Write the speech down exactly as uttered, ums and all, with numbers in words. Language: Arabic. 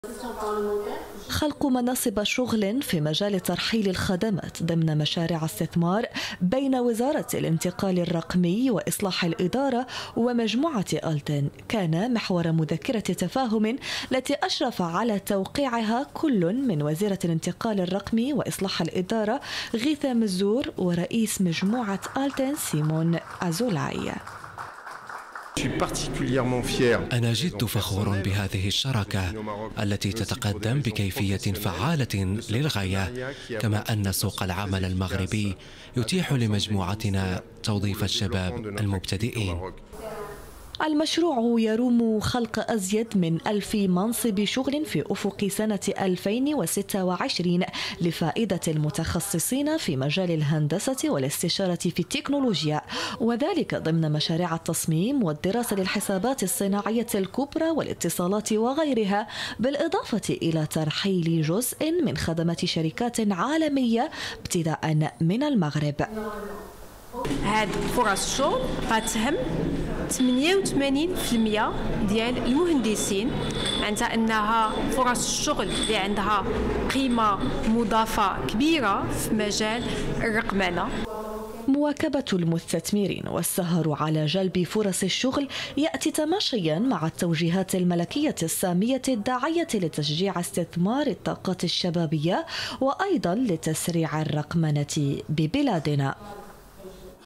خلق مناصب شغل في مجال ترحيل الخدمات ضمن مشاريع استثمار بين وزارة الانتقال الرقمي وإصلاح الإدارة ومجموعة ألتن كان محور مذكرة تفاهم التي أشرف على توقيعها كل من وزيرة الانتقال الرقمي وإصلاح الإدارة غيثة مزور ورئيس مجموعة ألتن سيمون أزولاي. أنا جد فخور بهذه الشراكة التي تتقدم بكيفية فعالة للغاية، كما أن سوق العمل المغربي يتيح لمجموعتنا توظيف الشباب المبتدئين. المشروع يروم خلق أزيد من ألف منصب شغل في أفق سنة ألفين وستة وعشرين لفائدة المتخصصين في مجال الهندسة والاستشارة في التكنولوجيا، وذلك ضمن مشاريع التصميم والدراسة للحسابات الصناعية الكبرى والاتصالات وغيرها، بالإضافة إلى ترحيل جزء من خدمات شركات عالمية ابتداء من المغرب. هاد فرص الشغل غتهم ثمانية وثمانين بالمئة ديال المهندسين، معناتها انها فرص الشغل اللي عندها قيمه مضافه كبيره في مجال الرقمنه. مواكبة المستثمرين والسهر على جلب فرص الشغل يأتي تماشيا مع التوجيهات الملكية السامية الداعية لتشجيع استثمار الطاقات الشبابية وأيضا لتسريع الرقمنة ببلادنا.